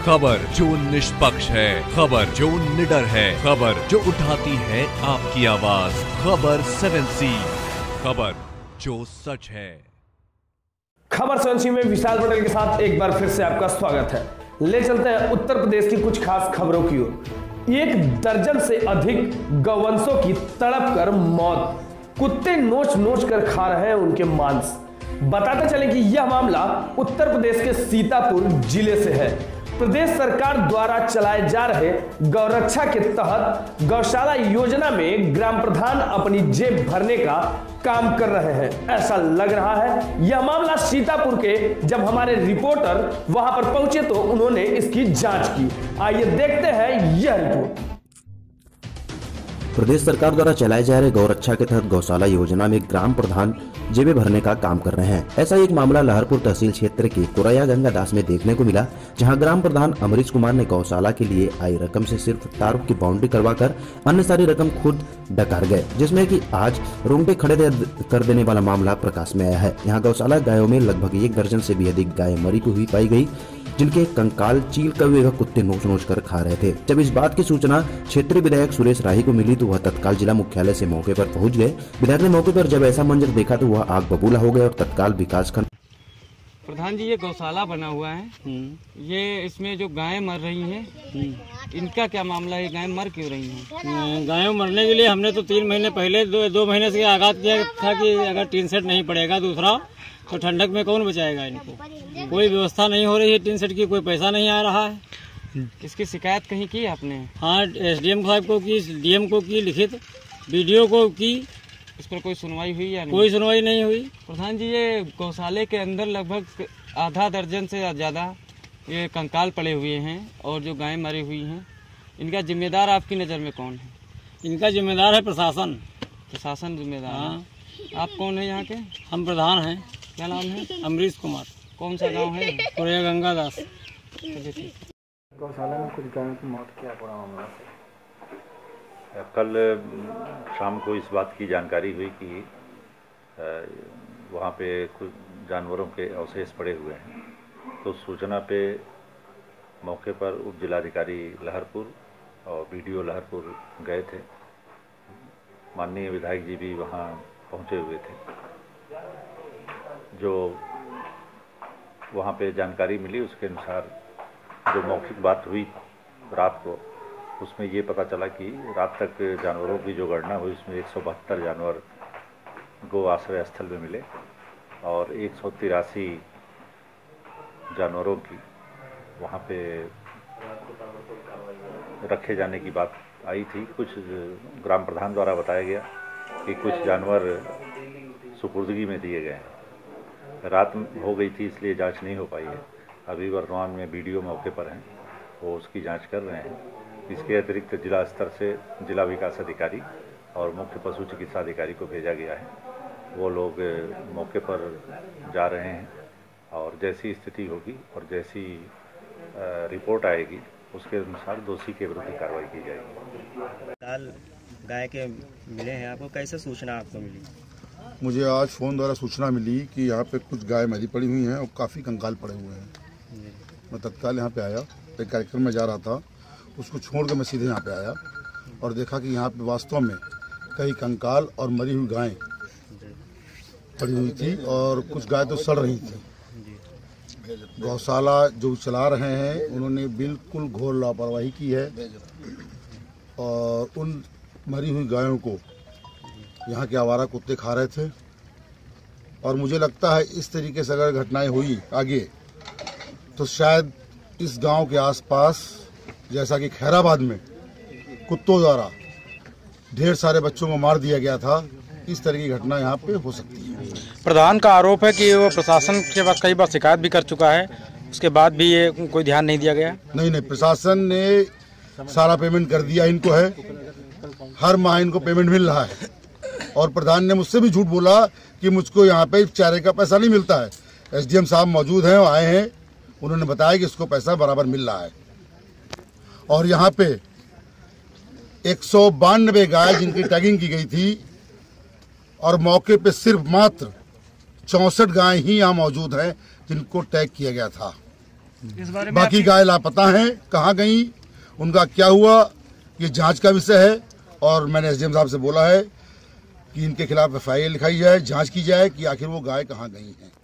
खबर जो निष्पक्ष है, खबर जो निडर है, खबर जो उठाती है आपकी आवाज। खबर 7C, खबर जो सच है। खबर 7C में विशाल पटेल के साथ एक बार फिर से आपका स्वागत है। ले चलते हैं उत्तर प्रदेश की कुछ खास खबरों की ओर। 1 दर्जन से अधिक गौवंशों की तड़प कर मौत, कुत्ते नोच नोच कर खा रहे हैं उनके मांस। बताते चले कि यह मामला उत्तर प्रदेश के सीतापुर जिले से है। प्रदेश सरकार द्वारा चलाए जा रहे गौरक्षा के तहत गौशाला योजना में ग्राम प्रधान अपनी जेब भरने का काम कर रहे हैं, ऐसा लग रहा है। यह मामला सीतापुर के जब हमारे रिपोर्टर वहां पर पहुंचे तो उन्होंने इसकी जांच की। आइए देखते हैं यह रिपोर्ट। प्रदेश सरकार द्वारा चलाए जा रहे गौरक्षा के तहत गौशाला योजना में ग्राम प्रधान जेबें भरने का काम कर रहे हैं। ऐसा एक मामला लहरपुर तहसील क्षेत्र के कोरैया गंगादास में देखने को मिला, जहां ग्राम प्रधान अमरीश कुमार ने गौशाला के लिए आई रकम से सिर्फ तारों की बाउंड्री करवाकर अन्य सारी रकम खुद डकार गए, जिसमें कि आज रोंगटे खड़े कर देने वाला मामला प्रकाश में आया है। यहाँ गौशाला गायों में लगभग 1 दर्जन से भी अधिक गायें मरी हुई पाई गई, जिनके कंकाल चील कर हुए कुत्ते नोच नोच कर खा रहे थे। जब इस बात की सूचना क्षेत्रीय विधायक सुरेश राही को मिली तो वह तत्काल जिला मुख्यालय से मौके पर पहुंच गए। विधायक ने मौके पर जब ऐसा मंजर देखा तो वह आग बबूला हो गए और तत्काल विकासखंड प्रधान जी, ये गौशाला बना हुआ है, ये इसमें जो गायें मर रही हैं, इनका क्या मामला है? गायें मर क्यों रही हैं? गायों मरने के लिए हमने तो 3 महीने पहले दो महीने से आगाज किया था कि अगर टीन सेट नहीं पड़ेगा दूसरा तो ठंडक में कौन बचाएगा इनको। कोई व्यवस्था नहीं हो रही है टीन सेट की, कोई पैसा नहीं आ रहा है। इसकी शिकायत कहीं की आपने? हाँ, SDM साहब को की, DM को की लिखित, BDO को की। इस पर कोई सुनवाई हुई या नहीं? कोई सुनवाई नहीं हुई। प्रधान जी, ये गौशाले के अंदर लगभग आधा दर्जन से ज़्यादा ये कंकाल पड़े हुए हैं और जो गायें मरी हुई हैं, इनका जिम्मेदार आपकी नज़र में कौन है? इनका जिम्मेदार है प्रशासन। प्रशासन जिम्मेदार? हाँ। आप कौन है यहाँ के? हम प्रधान हैं। क्या नाम है? अमरीश कुमार। कौन सा गांव है? कोरैया गंगादास। गौशाला में कुछ गायों की मौत, क्या पूरा मामला? कल शाम को इस बात की जानकारी हुई कि वहाँ पे कुछ जानवरों के अवशेष पड़े हुए हैं, तो सूचना पे मौके पर उप जिलाधिकारी लहरपुर और BDO लहरपुर गए थे। माननीय विधायक जी भी वहाँ पहुँचे हुए थे। जो वहाँ पे जानकारी मिली उसके अनुसार जो मौखिक बात हुई रात को, उसमें ये पता चला कि रात तक जानवरों की जो गणना हुई उसमें 172 जानवर गो आश्रय स्थल में मिले और 183 जानवरों की वहाँ पे रखे जाने की बात आई थी। कुछ ग्राम प्रधान द्वारा बताया गया कि कुछ जानवर सुपुर्दगी में दिए गए हैं। रात हो गई थी इसलिए जांच नहीं हो पाई है। अभी वर्तमान में BDO मौके पर हैं, वो उसकी जांच कर रहे हैं। इसके अतिरिक्त जिला स्तर से जिला विकास अधिकारी और मुख्य पशु चिकित्सा अधिकारी को भेजा गया है। वो लोग मौके पर जा रहे हैं और जैसी स्थिति होगी और जैसी रिपोर्ट आएगी उसके अनुसार दोषी के विरुद्ध कार्रवाई की जाएगी। दाल गाय के मिले हैं, आपको कैसे सूचना आपको मिली? मुझे आज फ़ोन द्वारा सूचना मिली कि यहाँ पे कुछ गाय मरी पड़ी हुई हैं और काफ़ी कंकाल पड़े हुए हैं। मैं तत्काल यहाँ पे आया, एक कार्यक्रम में जा रहा था, उसको छोड़ के मैं सीधे यहाँ पे आया और देखा कि यहाँ पे वास्तव में कई कंकाल और मरी हुई गायें पड़ी हुई थी और कुछ गाय तो सड़ रही थी। गौशाला जो चला रहे हैं उन्होंने बिल्कुल घोर लापरवाही की है और उन मरी हुई गायों को यहाँ के आवारा कुत्ते खा रहे थे। और मुझे लगता है इस तरीके से अगर घटनाएं हुई आगे तो शायद इस गांव के आसपास, जैसा कि खैराबाद में कुत्तों द्वारा ढेर सारे बच्चों को मार दिया गया था, इस तरह की घटना यहाँ पे हो सकती है। प्रधान का आरोप है कि वो प्रशासन के पास कई बार शिकायत भी कर चुका है, उसके बाद भी ये कोई ध्यान नहीं दिया गया। नहीं, प्रशासन ने सारा पेमेंट कर दिया इनको है, हर माह इनको पेमेंट मिल रहा है। और प्रधान ने मुझसे भी झूठ बोला कि मुझको यहाँ पे चारे का पैसा नहीं मिलता है। SDM साहब मौजूद हैं, आए हैं, उन्होंने बताया कि इसको पैसा बराबर मिल रहा है। और यहाँ पे 192 गाय जिनकी टैगिंग की गई थी और मौके पे सिर्फ मात्र 64 गाय ही यहाँ मौजूद हैं जिनको टैग किया गया था। इस बारे में बाकी गाय लापता हैं, कहाँ गई, उनका क्या हुआ, ये जांच का विषय है। और मैंने एसडीएम साहब से बोला है कि इनके खिलाफ FIR लिखाई जाए, जांच की जाए कि आखिर वो गाय कहाँ गई हैं।